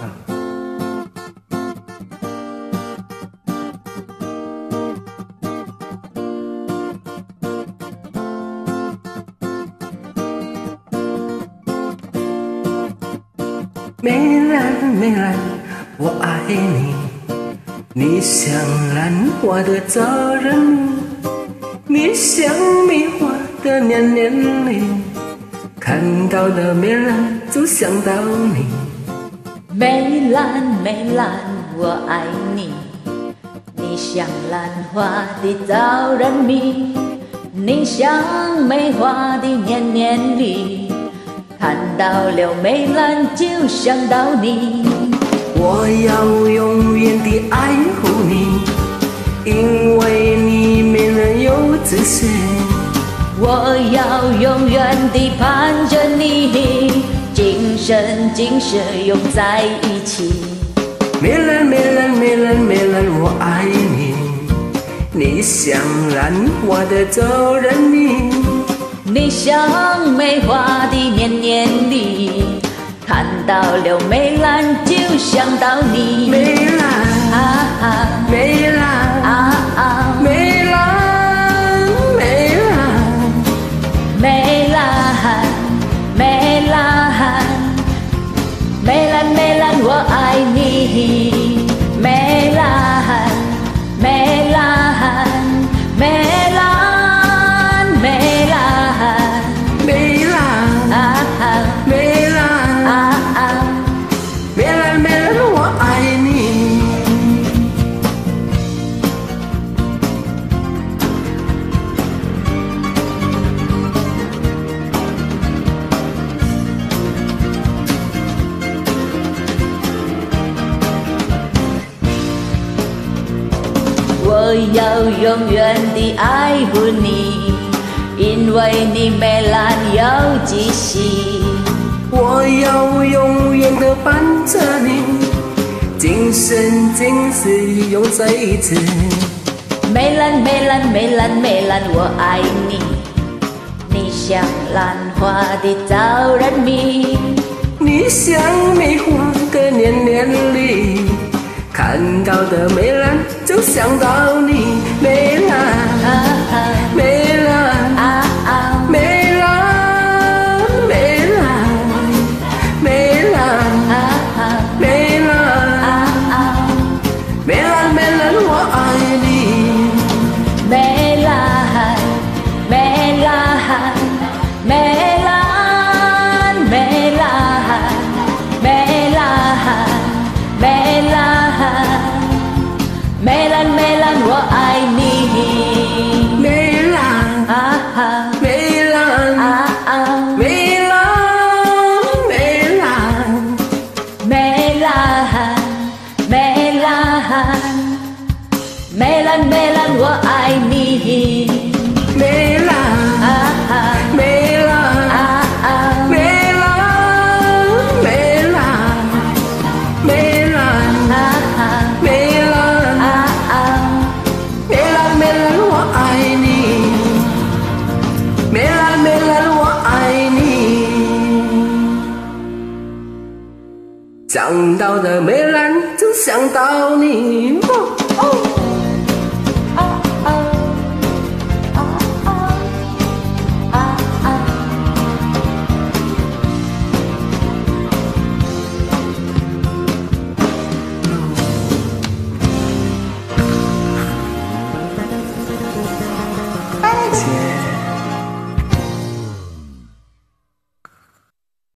梅兰，梅兰，我爱你，你像兰花的招人迷，你像梅花的年年里，看到的梅兰就想到你。 梅兰，梅兰，我爱你，你像兰花的招人迷，你像梅花的年年里，看到了梅兰就想到你。 我要永远地爱护你，因为你没人有这些。 我要永远地盼着你，今生今世永在一起。 梅兰，梅兰，梅兰，梅兰，我爱你，你像兰花的招人迷， 你像梅花的年年里，看到了梅兰就想到你。 梅兰啊，梅兰啊，梅兰，梅兰， 梅兰，梅兰，梅兰，梅兰，我爱你。梅兰，梅兰，梅兰，梅兰， 梅兰啊，梅兰啊，梅兰，梅兰，我爱你。 我要永远地爱护你，因为你梅兰有气息。 我要永远地伴着你，今生今世永在一起。 梅兰，梅兰，梅兰，梅兰，我爱你，你像兰花的招人迷， 你像梅花的年年里，看到的梅兰就想到你。梅兰梅兰梅兰，梅兰，梅兰，梅兰，梅兰，梅兰，我爱你。 梅兰，梅兰，梅兰，梅兰，梅兰，梅兰，梅兰，梅兰，我爱你。 梅兰啊， 梅兰梅兰，梅兰， 梅兰，梅兰，梅兰，梅兰，我爱你。 梅兰梅兰梅兰，梅兰，梅兰，梅兰，梅兰，梅兰，我爱你。梅兰，梅兰，我爱你。想到的梅兰就想到你。哦。